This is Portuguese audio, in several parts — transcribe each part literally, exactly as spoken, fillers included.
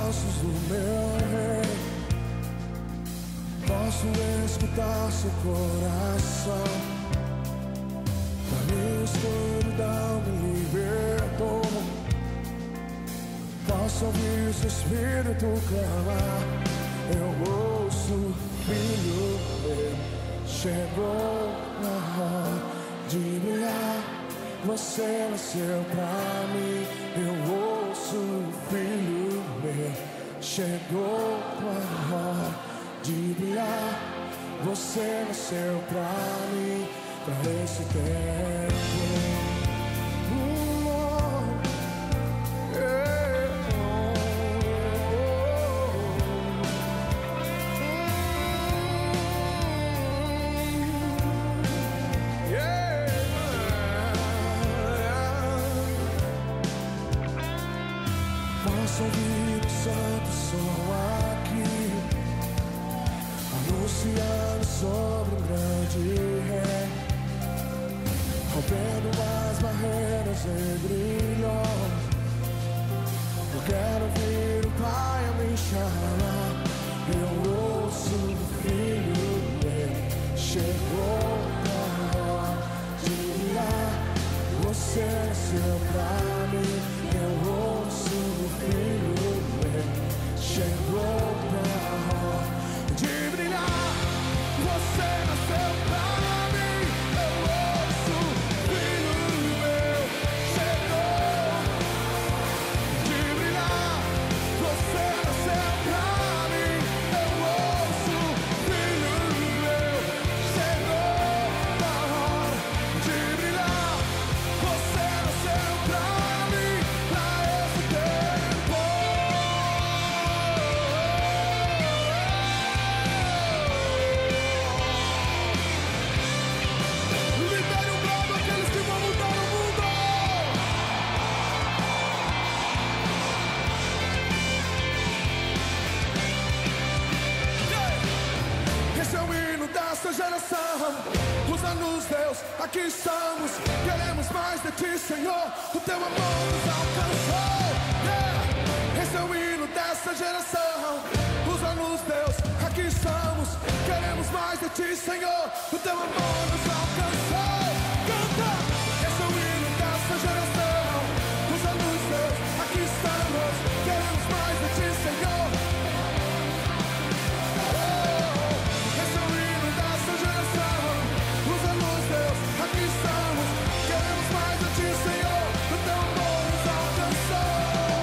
braços do meu rei. Posso escutar seu coração. Da minha escuridão me libertou. Posso ouvir seu espírito clamar. Eu ouço, filho meu, chegou na hora de brilhar. Você nasceu pra mim. Eu ouço, filho meu, chegou na hora de brilhar. Você nasceu pra mim, pra esse tempo. Posso ouvir o santo som aqui, anunciando sobre um grande rei, rompendo as barreiras e grilhões. Eu quero ouvir o Pai a me chamar. Eu ouço o Filho meu, chegou na hora de brilhar. Você nasceu pra mim. Eu ouço o Filho meu, chegou na hora de brilhar. Você nasceu pra mim. Eu ouço o Filho meu, chegou de brilhar. Você nasceu pra mim. Eu ouço o Filho meu, chegou na hora de brilhar. Você nasceu pra mim, pra esse tempo. Libere um brado àqueles que vão mudar o mundo. Esse é o hino dessa geração. Usa-nos, Deus, aqui estamos. Queremos mais de ti, Senhor. O teu amor nos alcançou. Yeah. Esse é o hino dessa geração. Usa-nos, Deus, aqui estamos. Queremos mais de ti, Senhor. O teu amor nos alcançou. Canta! Esse é o hino dessa geração. Usa-nos, Deus, aqui estamos. Queremos mais de ti, Senhor. Esse é o hino dessa geração. Usa-nos, Deus, aqui estamos. Queremos mais de ti, Senhor. O teu amor nos alcançou.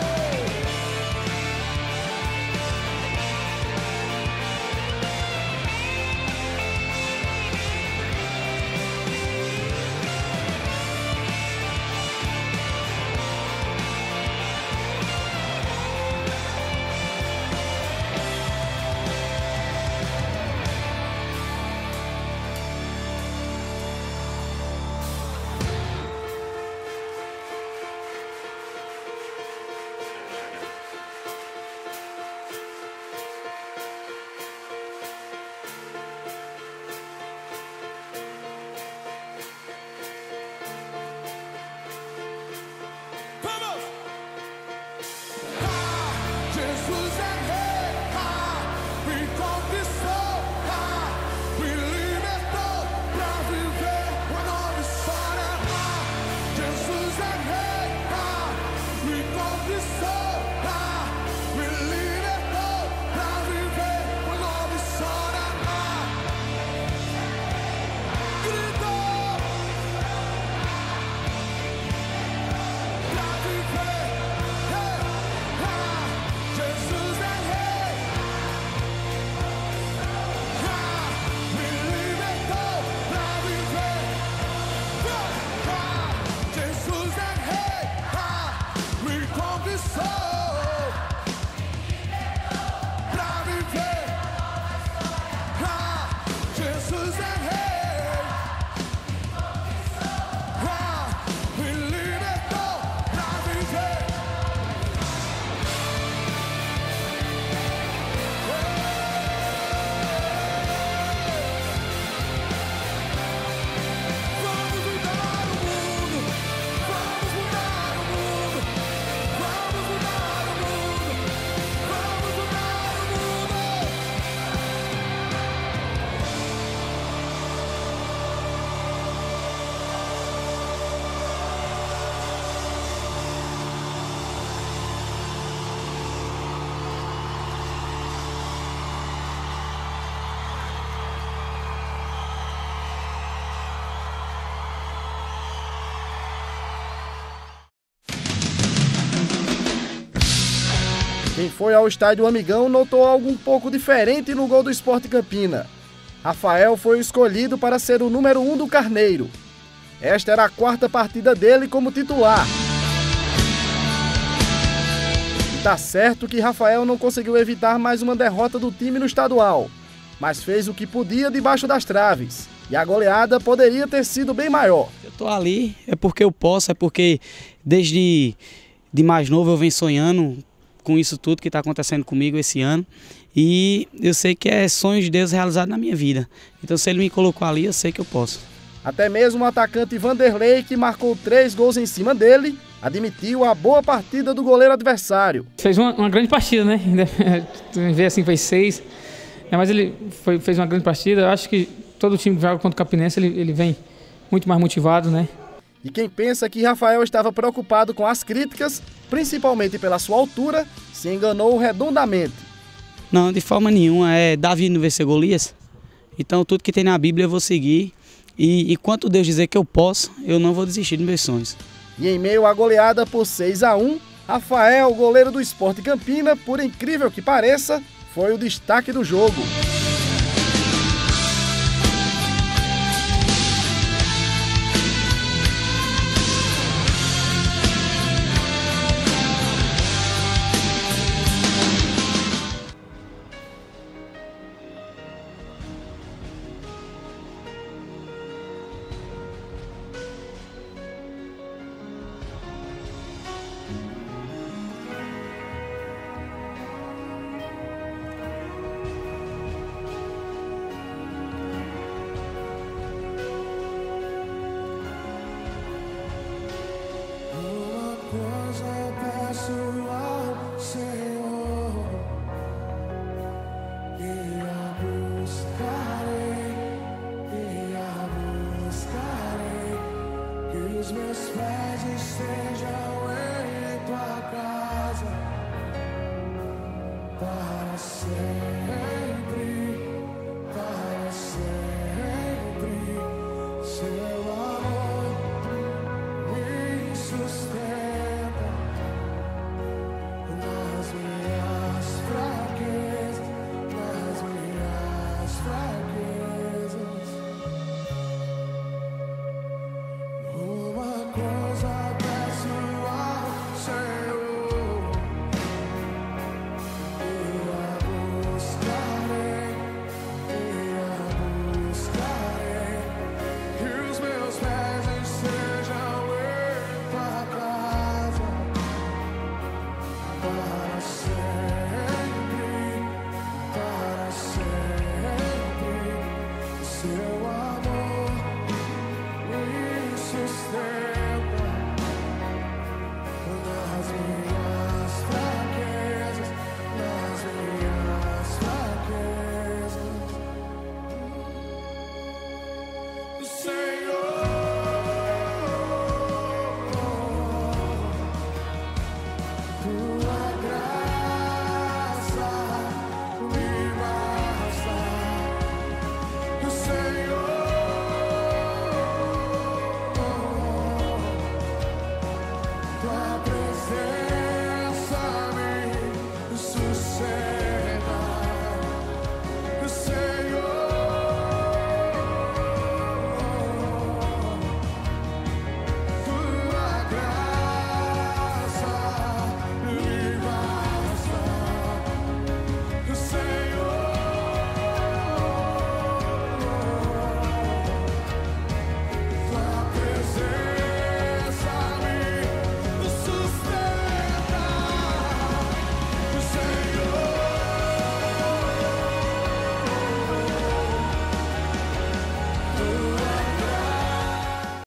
Vamos! Ah, Jesus é rei, ah, me conquistou, ah, me libertou pra viver uma nova história. Ah, Jesus é rei, ah, me conquistou, ah, me libertou pra viver uma nova história. Ah, gritou pra viver. Hey, ah, Jesus é rei, ah, me libertou pra viver. Ah, Jesus é rei, ah, me conquistou pra viver. Ah, Jesus é rei, ah, me libertou pra viver. Vamos mudar o mundo, vamos mudar o mundo, vamos mudar Quem foi ao estádio Amigão notou algo um pouco diferente no gol do Sport Campina. Rafael foi o escolhido para ser o número um do Carneiro. Esta era a quarta partida dele como titular. E tá certo que Rafael não conseguiu evitar mais uma derrota do time no estadual, mas fez o que podia debaixo das traves. E a goleada poderia ter sido bem maior. Eu tô ali é porque eu posso, é porque desde de mais novo eu venho sonhando com isso tudo que está acontecendo comigo esse ano. E eu sei que é sonho de Deus realizado na minha vida. Então se ele me colocou ali, eu sei que eu posso. Até mesmo o atacante Vanderlei, que marcou três gols em cima dele, admitiu a boa partida do goleiro adversário. Fez uma, uma grande partida, né? Ver assim, fez seis. É, mas ele foi, fez uma grande partida. Eu acho que todo time que joga contra o Campinense, ele, ele vem muito mais motivado, né? E quem pensa que Rafael estava preocupado com as críticas, principalmente pela sua altura, se enganou redondamente. Não, de forma nenhuma. É Davi não vencer Golias. Então tudo que tem na Bíblia eu vou seguir. E enquanto Deus dizer que eu posso, eu não vou desistir dos meus sonhos. E em meio à goleada por seis a um, Rafael, goleiro do Sport Campina, por incrível que pareça, foi o destaque do jogo. Os meus pés estejam em tua casa para sempre, para sempre. Seu amor me sustenta nas minhas fraquezas, nas minhas fraquezas. Uma coisa peço ao Senhor, e a buscarei, e a buscarei, que os meus pés estejam em tua casa para sempre, para sempre. Seu amor me sustenta nas minhas fraquezas, nas minhas fraquezas. Senhor, tua graça me basta. Senhor, tua